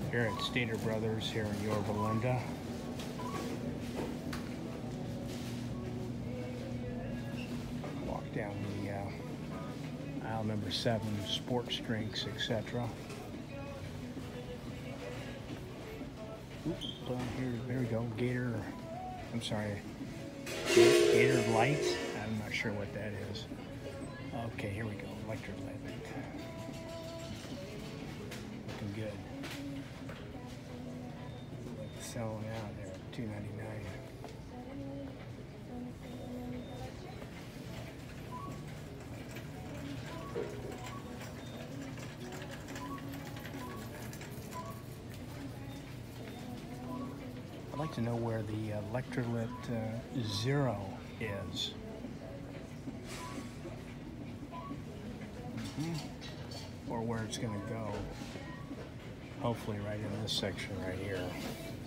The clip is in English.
Here at Stater Brothers here in Yorba Linda. Walk down the aisle number 7, sports drinks, etc. Here, there we go. Gator Lights. I'm not sure what that is. Okay, here we go. Electrolyte. Looking good. Selling out there at $2.99. I'd like to know where the Electrolyte Zero is. Or where it's going to go. Hopefully right in this section right here.